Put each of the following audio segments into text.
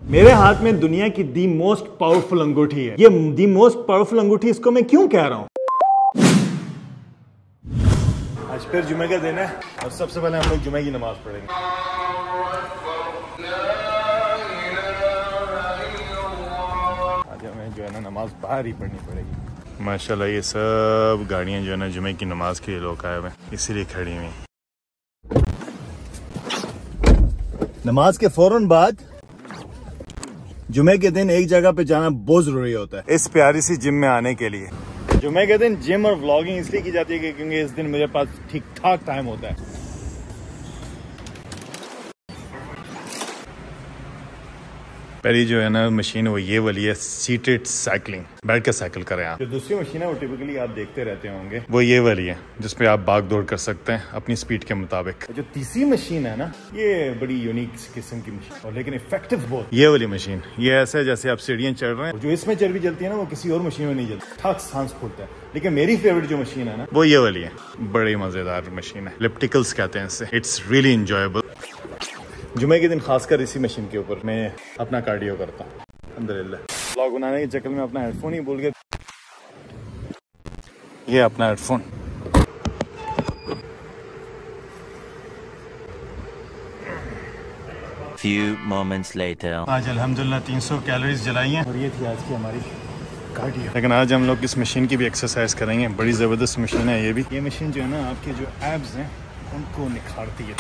मेरे हाथ में दुनिया की दी मोस्ट पावरफुल अंगूठी है। ये दी मोस्ट पावरफुल अंगूठी, इसको मैं क्यों कह रहा हूँ? आज फिर जुमे का दिन है और सबसे पहले हम लोग जुमे की नमाज पढ़ेंगे। आज हमें जो है ना नमाज बाहर ही पढ़नी पड़ेगी। माशाल्लाह ये सब गाड़ियां जो है ना जुमे की नमाज के लिए लोग आए हुए हैं, इसीलिए खड़ी हुई। नमाज के फौरन बाद जुमे के दिन एक जगह पे जाना बहुत जरूरी होता है इस प्यारी सी जिम में आने के लिए। जुमे के दिन जिम और व्लॉगिंग इसलिए की जाती है क्योंकि इस दिन मेरे पास ठीक ठाक टाइम होता है। पहली जो है ना मशीन वो ये वाली है, सीटेड साइकिलिंग, बैठ के साइकिल करें आप। जो दूसरी मशीन है वो टिपिकली आप देखते रहते होंगे, वो ये वाली है जिसपे आप भाग दौड़ कर सकते हैं अपनी स्पीड के मुताबिक। जो तीसरी मशीन है ना ये बड़ी यूनिक किस्म की मशीन और लेकिन इफेक्टिव बहुत। ये वाली मशीन ये ऐसा है जैसे आप सीढ़ियां चढ़ रहे हैं, जो इसमें चर्बी जलती है ना वो किसी और मशीन में नहीं जलती, ठाक सांस फूलता है। लेकिन मेरी फेवरेट जो मशीन है ना वो ये वाली है, बड़ी मजेदार मशीन है, इलिप्टिकल्स कहते हैं इसे। It's really enjoyable. जुमे के दिन खासकर इसी मशीन के ऊपर मैं अपना कार्डियो करता हूँ। अल्हम्दुलिल्लाह व्लॉग बनाने के चक्कर में अपना हेडफोन ही भूल गया। ये अपना हेडफोन। Few moments later. आज अल्हम्दुलिल्लाह 300 कैलोरीज जलाई हैं और ये थी आज की हमारी कार्डियो। लेकिन आज हम लोग इस मशीन की भी एक्सरसाइज करेंगे, बड़ी ज़बरदस्त मशीन है ये भी। ये मशीन जो है ना आपके जो एब्स हैं उनको निखारती है।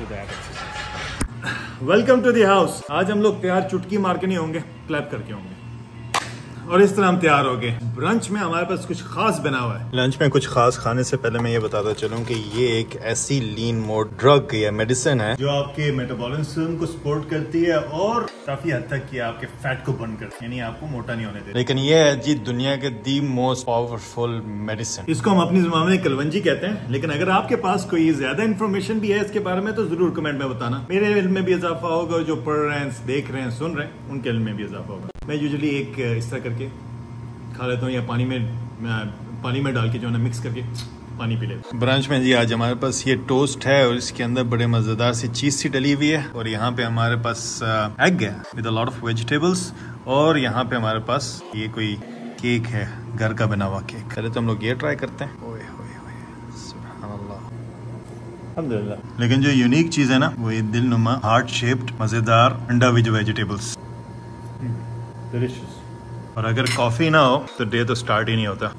Welcome to the house. आज हम लोग तैयार चुटकी मार के नहीं होंगे, क्लैप करके होंगे। और इस तरह हम तैयार हो गए। ब्रंच में हमारे पास कुछ खास बना हुआ है। लंच में कुछ खास खाने से पहले मैं ये बताता चलूं कि ये एक ऐसी लीन मोड ड्रग या मेडिसिन है जो आपके मेटाबॉलिज्म को सपोर्ट करती है और काफी हद तक ये आपके फैट को बर्न करती है, यानी आपको मोटा नहीं होने देती। लेकिन ये है जी दुनिया के दी मोस्ट पावरफुल मेडिसिन। इसको हम अपनी जुबान में कलवंजी कहते हैं, लेकिन अगर आपके पास कोई ज्यादा इन्फॉर्मेशन भी है इसके बारे में तो जरूर कमेंट में बताना। मेरे इल्म में भी इजाफा होगा और जो पढ़ रहे हैं, देख रहे हैं, सुन रहे हैं उनके इल्म में भी इजाफा होगा। मैं यूजुअली एक इस तरह करके खा लेता हूँ या पानी में डाल के जो है ना मिक्स करके पानी पी लेता हूँ। ब्रांच में जी आज हमारे पास ये टोस्ट है और इसके अंदर बड़े मजेदार सी चीज सी डली हुई है और यहाँ पे हमारे पास एग है with a lot of vegetables और यहाँ पे हमारे पास ये कोई केक है, घर का बना हुआ केक। पहले तो हम लोग ये ट्राई करते हैं। ओए होए होए, सुभान अल्लाह, अल्हम्दुलिल्लाह। लेकिन जो यूनिक चीज है ना वो ये दिलनुमा हार्ट शेप्ड मजेदार अंडा विद वेजिटेबल्स, डिलीशियस। और अगर कॉफी ना हो तो डे तो स्टार्ट ही नहीं होता।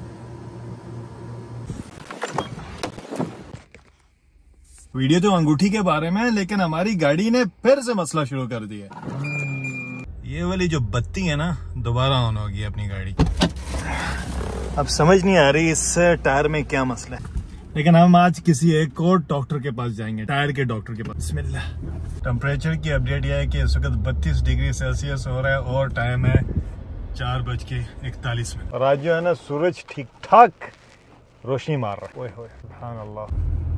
वीडियो तो अंगूठी के बारे में है, लेकिन हमारी गाड़ी ने फिर से मसला शुरू कर दिया। ये वाली जो बत्ती है ना दोबारा ऑन होगी अपनी गाड़ी। अब समझ नहीं आ रही इस टायर में क्या मसला है, लेकिन हम आज किसी एक और डॉक्टर के पास जाएंगे, टायर के डॉक्टर के पास। बिस्मिल्लाह। टेम्परेचर की अपडेट यह है कि इस वक्त 32 डिग्री सेल्सियस हो रहा है और टाइम है 4:41। और आज जो है ना सूरज ठीक ठाक रोशनी मार रहा है। ओए होए, सुभान अल्लाह।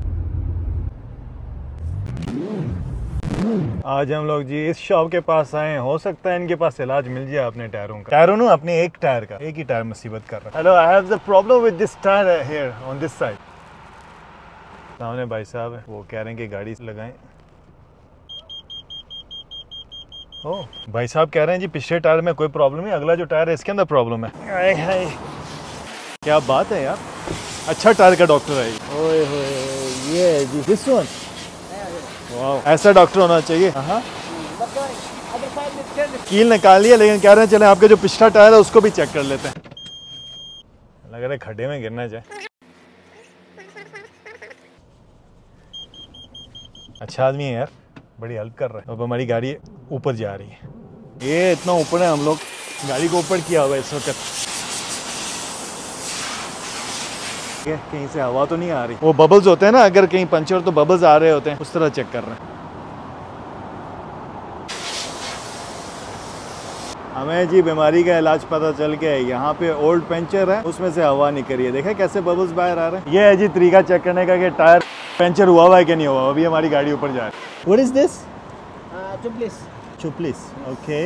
आज हम लोग जी इस शॉप के पास आए हैं, हो सकता है इनके पास इलाज मिल जाए अपने टायरों का। टायरों ना अपने एक टायर का, एक ही टायर मुसीबत कर रहा है। Hello, I have the problem with this tyre here on this side. सामने भाई साहब है, वो कह रहे हैं कि गाड़ी लगाएं। ओ भाई साहब कह रहे हैं जी पिछले टायर में कोई प्रॉब्लम नहीं, अगला जो टायर है इसके अंदर प्रॉब्लम है। क्या बात है यार, अच्छा टायर का डॉक्टर है। ओए होए, ये जी दिस वन, वाह, ऐसा डॉक्टर होना चाहिए। कील निकाल लिया, लेकिन कह रहे हैं चले आपका जो पिछला टायर है उसको भी चेक कर लेते हैं। लग रहा है खड्डे में गिरना चाहिए। अच्छा आदमी है यार, बड़ी हेल्प कर रहा है। अब हमारी गाड़ी ऊपर जा रही है, ये इतना ऊपर है, हम लोग गाड़ी को ऊपर किया हुआ है इस वक्त। कहीं से हवा तो नहीं आ रही, वो बबल्स होते हैं ना, अगर कहीं पंचर तो बबल्स आ रहे होते हैं, उस तरह चेक कर रहे हैं। हमें जी बीमारी का इलाज पता चल गया है। यहाँ पे ओल्ड पंचर है, उसमें से हवा निकल रही है, देखें कैसे बबल्स बाहर आ रहे हैं। ये है जी तरीका चेक करने का कि टायर पंचर हुआ है कि नहीं हुआ। अभी हमारी गाड़ी ऊपर जा रही है। What is this? चुपलिस, ओके।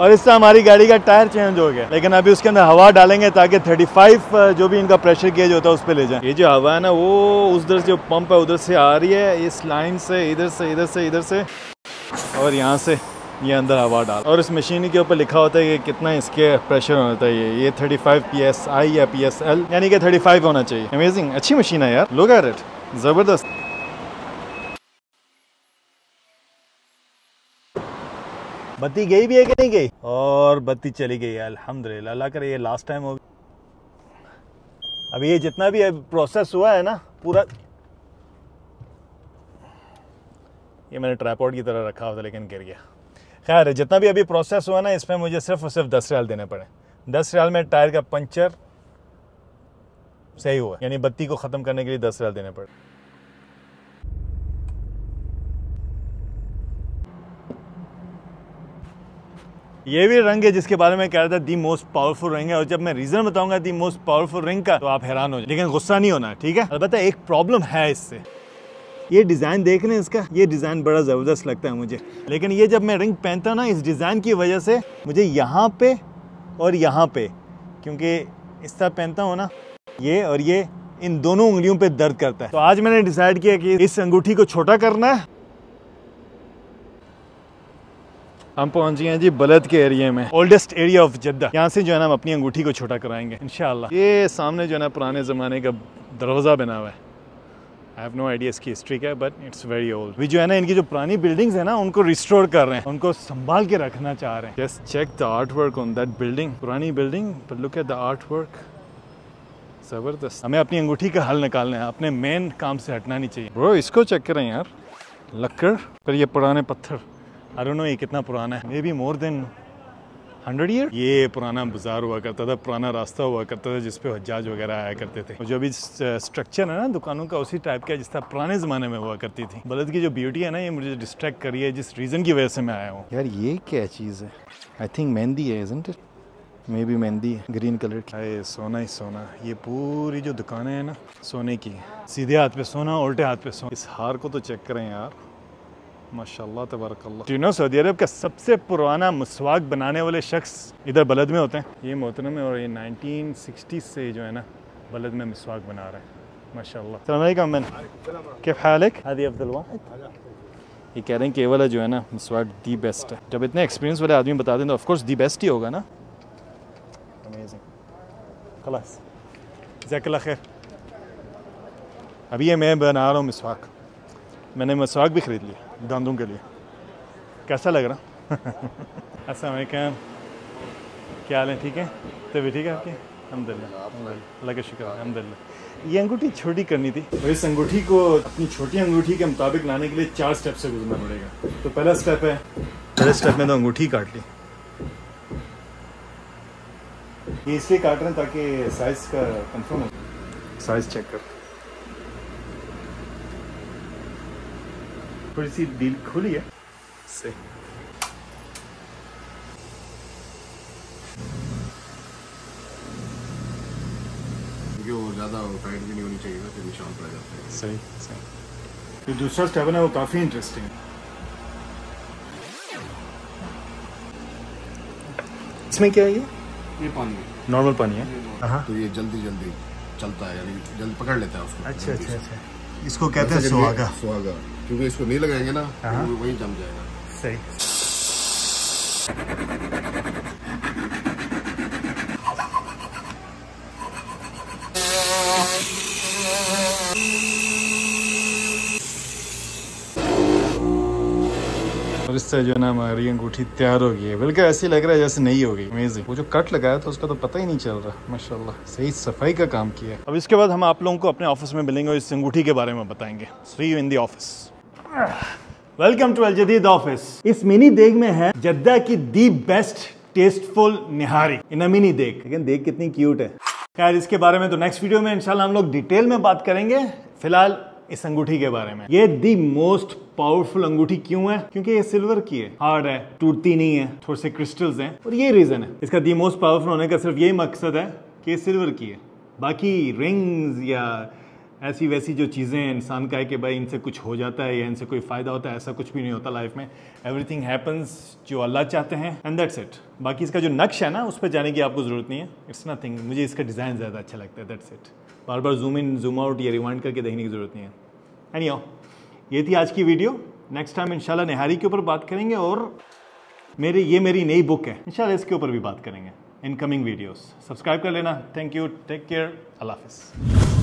और इससे हमारी गाड़ी का टायर चेंज हो गया, लेकिन अभी उसके अंदर हवा डालेंगे ताकि 35 जो भी इनका प्रेशर गेज होता है उस पर ले जाए। ये जो हवा है ना वो उधर जो पंप है उधर से आ रही है, इस लाइन से इधर से इधर से इधर से, और यहाँ से ये अंदर हवा डाल, और इस मशीन के ऊपर लिखा होता है कि कितना इसके प्रेशर होता है। ये 35 PSI या PSL यानी कि 35 होना चाहिए। अमेजिंग, अच्छी मशीन है यार, लुक एट इट, जबरदस्त। बत्ती गई भी है कि नहीं गई? और बत्ती चली गई है, अल्हम्दुलिल्लाह। अल्लाह करे ये लास्ट टाइम हो। अभी ये जितना भी प्रोसेस हुआ है ना पूरा, ये मैंने ट्राइपॉड की तरह रखा हुआ था लेकिन गिर गया। खैर जितना भी अभी प्रोसेस हुआ ना इसमें मुझे सिर्फ और सिर्फ 10 रियाल देने पड़े। 10 रियाल में टायर का पंचर सही हुआ, यानी बत्ती को ख़त्म करने के लिए 10 रियाल देने पड़े। ये भी रंग है जिसके बारे में कह रहा था दी मोस्ट पावरफुल रंग है, और जब मैं रीजन बताऊंगा दी मोस्ट पावरफुल रिंग का तो आप हैरान हो जाए, लेकिन गुस्सा नहीं होना, ठीक है। अलबत्ता एक प्रॉब्लम है इससे, ये डिज़ाइन देख लें इसका, ये डिज़ाइन बड़ा ज़बरदस्त लगता है मुझे, लेकिन ये जब मैं रिंग पहनता हूँ ना इस डिज़ाइन की वजह से मुझे यहाँ पे और यहाँ पे, क्योंकि इस तरह पहनता हूँ ना ये और ये, इन दोनों उंगलियों पे दर्द करता है। तो आज मैंने डिसाइड किया कि इस अंगूठी को छोटा करना है। हम पहुंच गए हैं जी बलद के एरिया में, ओल्डेस्ट एरिया ऑफ जद्दा। यहाँ से जो है ना हम अपनी अंगूठी को छोटा कराएंगे इंशाल्लाह। ये सामने जो है ना पुराने ज़माने का दरवाज़ा बना हुआ है, आई हैव नो आइडिया इसकी हिस्ट्री क्या है, बट इट्स वेरी ओल्ड। भी जो है ना इनकी जो पुरानी बिल्डिंग्स है ना उनको रिस्टोर कर रहे हैं, उनको संभाल के रखना चाह रहे हैं। Just check the artwork on that building, पुरानी building, but look at the artwork, ज़बरदस्त। हमें अपनी अंगूठी का हल निकालना है, अपने मेन काम से हटना नहीं चाहिए। ब्रो इसको चेक करें यार, लक्कड़ पर ये पुराने पत्थर, आई डोंट नो ये कितना पुराना है, maybe more than 100 year. ये पुराना बाजार हुआ करता था, पुराना रास्ता हुआ करता था जिस पे हज्जाज वगैरह आया करते थे। जो भी स्ट्रक्चर है ना दुकानों का उसी टाइप का जिस तरह पुराने ज़माने में हुआ करती थी। बलद की जो ब्यूटी है ना ये मुझे डिस्ट्रैक्ट करी है जिस रीज़न की वजह से मैं आया हूँ। यार ये क्या चीज़ है? आई थिंक मेहंदी है, isn't it? Maybe mehndi है, ग्रीन कलर की। अरे सोना ही सोना, ये पूरी जो दुकानें हैं ना सोने की, सीधे हाथ पे सोना, उल्टे हाथ पे सोना। इस हार को तो चेक करें यार, माशाल्लाह तबारकल्लाह। Do you know सऊदी अरब का सबसे पुराना मसवाक बनाने वाले शख्स इधर बलद में होते हैं, ये मोहतरम है, और ये 1960 से जो है ना बलद में मसवाक बना रहे हैं माशाल्लाह। अस्सलाम वालेकुम मैन, क्या हाल है? हादी अब्दुल वाहिद। ये कह रहे हैं कि ये वाला जो है ना मसवाक दी बेस्ट है। जब इतने एक्सपीरियंस वाले आदमी बता दें तो ऑफकोर्स दी बेस्ट ही होगा ना। अमेजिंग, खलास, जज़ाकल्लाह खैर। अभी ये मैं बना रहा हूँ मसवाक, मैंने मसवाक भी ख़रीद लिया दांतों के लिए। कैसा लग रहा? अस्सलाम वालेकुम, क्या हाल है? ठीक है, तबीयत ठीक है आपकी? अल्हम्दुलिल्लाह, अल्लाह का शुक्र है, अल्हम्दुलिल्लाह। ये अंगूठी छोटी करनी थी, तो इस अंगूठी को अपनी छोटी अंगूठी के मुताबिक लाने के लिए 4 स्टेप से गुजरना पड़ेगा। तो पहला स्टेप है, पहले स्टेप में तो अंगूठी काट ली। ये इसलिए काट रहे हैं ताकि साइज का कंफर्म हो, साइज चेक कर। थोड़ी सी डील खुली है से। क्योंकि वो ज़्यादा टाइट भी नहीं होनी चाहिए, फिर निशान पड़ जाता है। सही सही। तो दूसरा स्टेप है ना वो काफ़ी इंटरेस्टिंग है। इसमें क्या है? ये पानी है, नॉर्मल पानी है। हाँ, तो ये जल्दी जल्दी चलता है, यानी जल्दी पकड़ लेता है उसको। अच्छा अच्छा अच्छा, इसको कहते हैं सुहागा। सुहागा, क्योंकि इसको नहीं लगाएंगे ना तो वही जम जाएगा। सही। और इससे जो है ना हमारी अंगूठी तैयार हो गई है, बल्कि ऐसे लग रहा है जैसे नहीं हो गई। अमेजिंग। वो जो कट लगाया था उसका तो पता ही नहीं चल रहा, माशाल्लाह सही सफाई का काम किया। अब इसके बाद हम आप लोगों को अपने ऑफिस में मिलेंगे और इस अंगूठी के बारे में बताएंगे। See you in the office. Welcome to Al Jadeed office. इस मिनी देग में है जद्दा की the best tasteful nihari in a mini deg. लेकिन देग कितनी क्यूट है। खैर इसके बारे में तो नेक्स्ट वीडियो में इंशाल्लाह हम लोग डिटेल में बात करेंगे। फिलहाल इस अंगूठी के बारे में, ये दी मोस्ट पावरफुल अंगूठी क्यों है? क्योंकि ये सिल्वर की है, हार्ड है, टूटती नहीं है, थोड़े से क्रिस्टल्स हैं, और ये रीजन है इसका दी मोस्ट पावरफुल होने का। सिर्फ यही मकसद है कि ये सिल्वर की है। बाकी रिंग्स या ऐसी वैसी जो चीज़ें इंसान का है कि भाई इनसे कुछ हो जाता है या इनसे कोई फ़ायदा होता है, ऐसा कुछ भी नहीं होता लाइफ में। एवरीथिंग हैपन्स जो अल्लाह चाहते हैं एंड दैट्स इट। बाकी इसका जो नक्श है ना उस पर जाने की आपको ज़रूरत नहीं है, इट्स नथिंग। मुझे इसका डिज़ाइन ज़्यादा अच्छा लगता है, दैट्स इट। बार बार जूम इन जूम आउट या रिवाइंड करके देखने की ज़रूरत नहीं है। एनीहाउ, ये थी आज की वीडियो। नेक्स्ट टाइम इंशाल्लाह निहारी के ऊपर बात करेंगे और मेरी नई बुक है, इंशाल्लाह इसके ऊपर भी बात करेंगे इन कमिंग वीडियोस। सब्सक्राइब कर लेना। थैंक यू, टेक केयर, अल्लाह हाफिज़।